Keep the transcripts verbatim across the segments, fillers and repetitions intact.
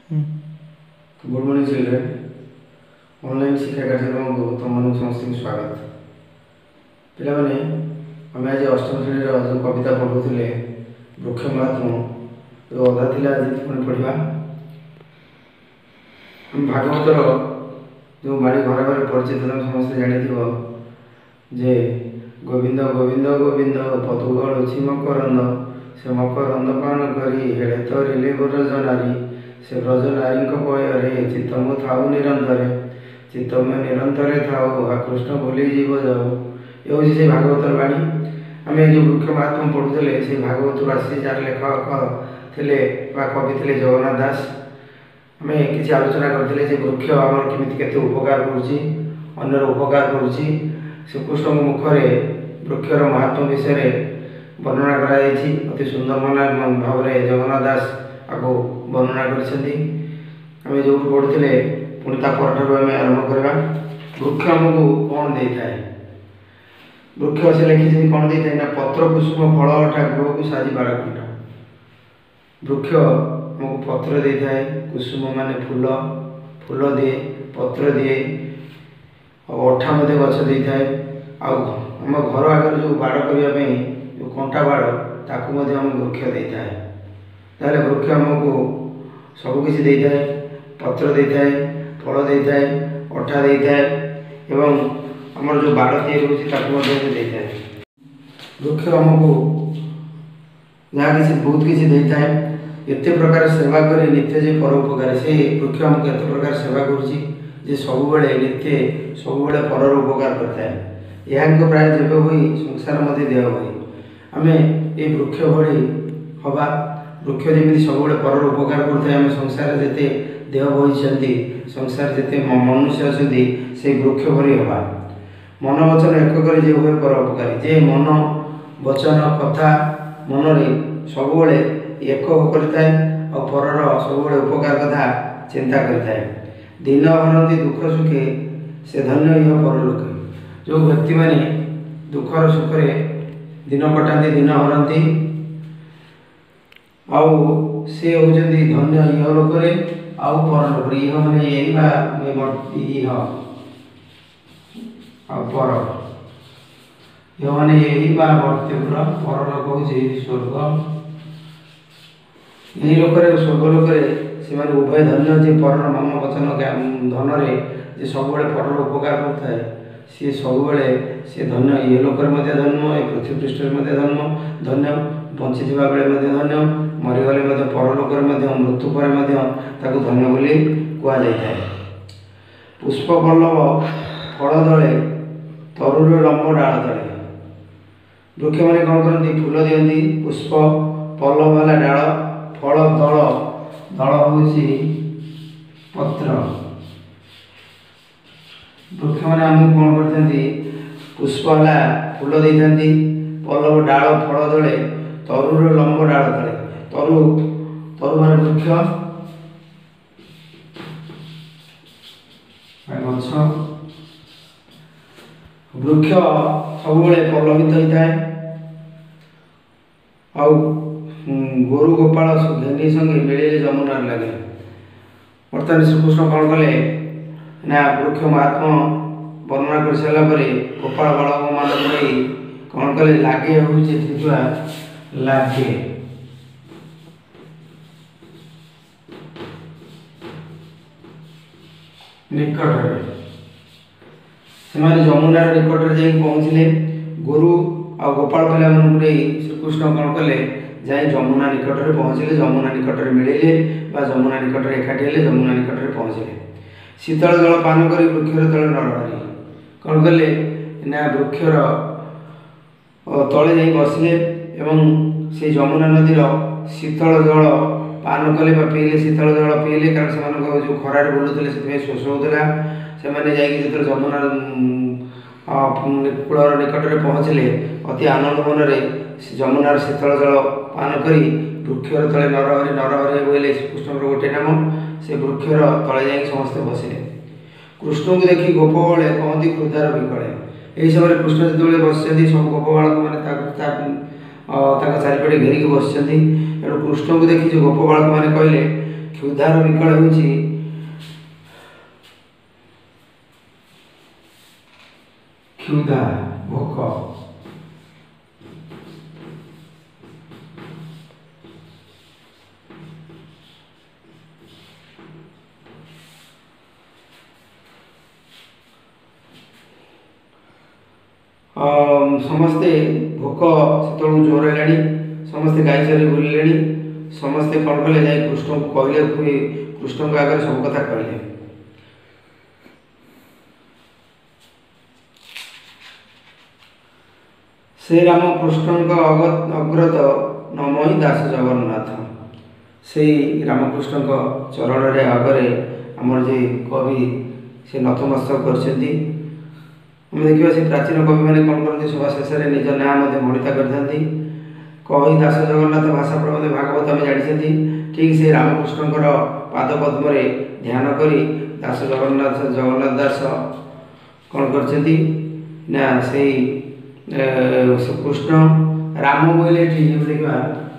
Good morning children online शिक्षा कार्यक्रम को तुम समस्त स्वागत पिला माने आम आज अष्टम श्रेणी जो कविता पढ़ुले वृक्ष महात्मा जो अधा थिला आज पुणी पढ़ा भागवतर जो बाणी घर घर परिचित तुम समस्त जानी जे गोविंद गोविंद गोविंद पदुगल छी मकरंद से मकरंद पान करी हेले तरिले ब्रज नारी से ब्रज नारी पୟରେ चित्तम थाऊ निरंतर चित्तम निरंतर थाऊ आकृष्ण बोली जीव जाऊ ये हूँ से भागवतर बाणी आम जो वृक्ष महात्मा पढ़ुले से भागवत आसी जार लेखक थे कवि थे जगन्नाथ दास आम कि आलोचना करते वृक्ष आम केमी उपकार कर उपकार कर श्रीकृष्ण मुखरे वृक्षर महात्मा विषय वर्णना कराई अति सुंदर मन भाव में जगन्नाथ दास आपको वर्णना कर जो पढ़ुले पुणी परठार आम आरंभ करवा वृक्ष आमको कौन दे था वृक्ष से लिखी कौन दे था ना पत्र कुसुम फल अठा गृह को साजी बार घंटा वृक्ष आमको पत्र दे था कुसुम माने फूल फूल दिए पत्र दिए और अठा मध्य गछ दे था आम घर आगे जो बाड़ करने जो कंटा बाड़ ताकू आम वृक्ष दे था ताले वृक्ष आमको सबकि दे था पत्र दे था फल दे था अठा दे था एवं आमर जो बाड़ तैयारी होती है वृक्ष आमको जहाँ किसी बहुत किसी दे था एत प्रकार सेवा कर नित्य जे परोपकार से वृक्ष आमको एत प्रकार सेवा कर सब नित्य सब पर उपकार करता है यहाँ प्राय जब हुई संसार मध्य देह हुई आम ये वृक्ष भली हवा वृक्ष जमी सब पर उपकार करते आम संसार जिते देह बही संसार जिते मनुष्य अच्छा से वृक्ष भली हवा मन वचन एक कर हुए पर उपकारी जे मन वचन कथा मन सब एक करता है और पर सब उपकार कथा चिंता करता है दिन हरती दुख सुखे से धन्य यह परलोके जो व्यक्ति माने दुखर सुखरे दिन कटाती दिन हरती आउ से होती धन्य यह लोकरे आउ परलोक यह मैंने यही यह पर यह मैंने यही मर्त्यपुर परलोक हूँ स्वर्ग यही लोकरे स्वर्गलोकरे से उभय धन्य जे पर मम वचन धन जे सब पर उपकार करता है सी सब से धन्य ये लोक धन्य ये पृथ्वी पृष्ठ धन्य धन्य बंची बेले धन्य मरीगले परलोक मृत्यु पर धन्य बोली कहुए पुष्प पल्लव फल दले तरुर लंब डाल तले वृक्ष मैंने कौन करती फूल दिखती पुष्प पल्लव वाला डाल फल दल दल हूँ पत्र वृक्ष मैंने आमको कौन करते पुष्पला फूल दे था पल्लव डाल फल दले तरुर लंब डाल तले तरु तरु मान वृक्ष गछ वृक्ष सब पल्लवित होता है आउ गोरु गोपाल घेनी संगे मिले जमुनार लगे बर्तमान श्रीकृष्ण कौन कले ना वृक्ष महात्मा वर्णना कर सारापर गोपाल बालक मान कौन कले लगे हूँ लगे निकट से जमुनार निकट जा पहुँचले गुरु आ गोपाल पिला मन श्रीकृष्ण कौन कले जाए जमुना निकट में पहुँचले जमुना निकट में मिले जमुना निकट में एकाठी हेले जमुना निकट में पहुँचले शीतल जल पान कर वृक्षर तले न रही कौन कले ना वृक्षर तले जा बसले एवं से जमुना नदीर शीतल जल पान कले पीले शीतल जल पीले कारण से जो खरार बुलूले से शोष होता से जमुना कूल निकट में पहुँचले अति आनंद मन जमुनार शीतल जल पान करी वृक्षर तले नरहरी नरहरी बोले श्रीकृष्ण गोटे नाम से वृक्षर तले जा समस्ते बसिले कृष्ण को देखी गोप बड़े कहती क्षुधार विकले यही समय कृष्ण जो बस सब गोप बालक मैंने चारिपटे घेरिक बस तेणु कृष्ण को देखी जो गोप बालक मैंने कहले क्षुधार विकल होउछि क्षुधा भोक। समस्ते भोक से जोर है समस्ते गाई चरी बुले समस्ते कौन कले जाए कृष्ण को कहले कृष्ण को आगे सब कथा कहले। से राम कृष्ण अगत अग्रत नमोई दास जगन्नाथ से रामकृष्ण चरण रे आगरे आमर जे कवि से नतमस्तक करछथि। हम देखिए से प्राचीन कवि मैंने कौन करते सभा शेष में निज ना भणिता करते कही दास जगन्नाथ भाषा प्रबंध भागवत आम जानी ठीक से रामकृष्ण पाद पद्म ध्यान करी दास जगन्नाथ जगन्नाथ दास कौन करछथि ना से कृष्ण राम बोले देखा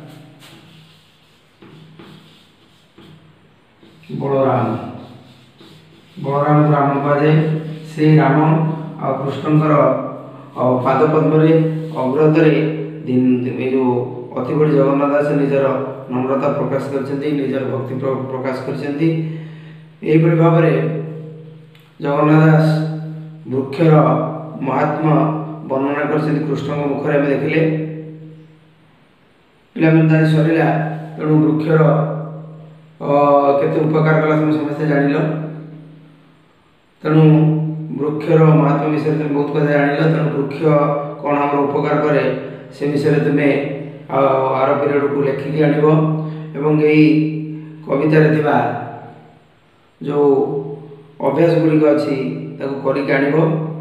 बलराम बलराम राम कहे से राम आ कृष्णकर पाद पद्म अग्रत जो अति बड़ी जगन्नाथ दास निजर नम्रता प्रकाश करछन्ति निजर भक्ति प्रकाश करछन्ति। एहिपरि भाव में जगन्नाथ दास वृक्षर महात्मा वर्णना करछन्ति कृष्ण मुखर आम देखिले पे सरला तेणु वृक्षर केते उपकार कला तुम समस्ते जानिल तेणु वृक्षर महात्मा विषय तुम बहुत कथा जान तेणु वृक्ष कौन आम उपकार करे से विषय तुम्हें आर पीरियड को लेखिकी आनब एवं यही कवितार थिबा जो अभ्यास गुड़िक अच्छी करके आनब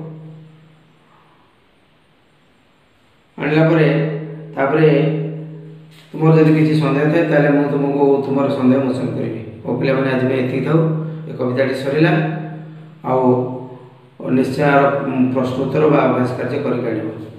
आणला तापरे तुम जब किसी सन्देह थाए ताले मु तुमको तुम सन्देह मोचन करी ओ पे मैंने आज ये था ये कविताटी सरला आ निश्चय प्रश्नोत्तर अभ्यास कार्य करके आनब।